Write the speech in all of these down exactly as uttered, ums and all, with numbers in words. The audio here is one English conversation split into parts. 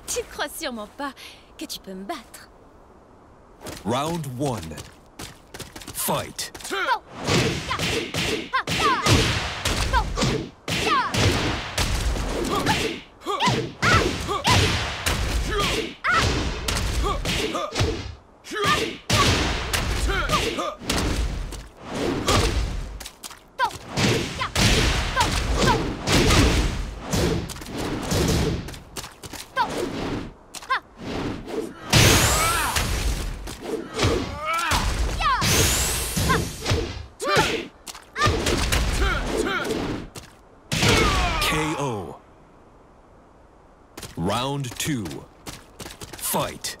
Tu crois sûrement pas que tu peux me battre. Round one. Fight. K O. Round two. Fight.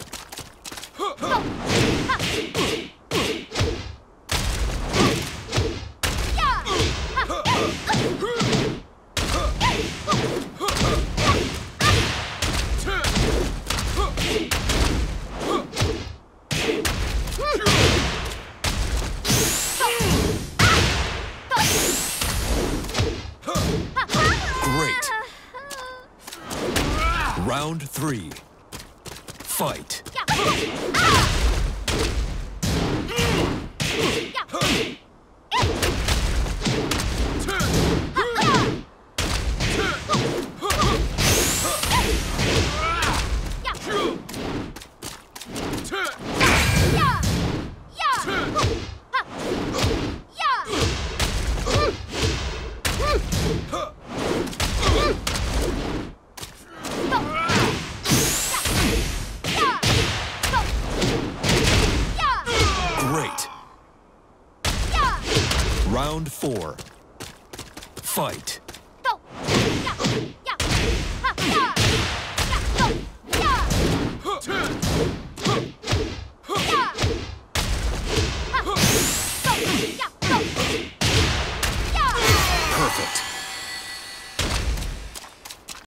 Great. Round three. Fight. Great. Round four. Fight. Perfect.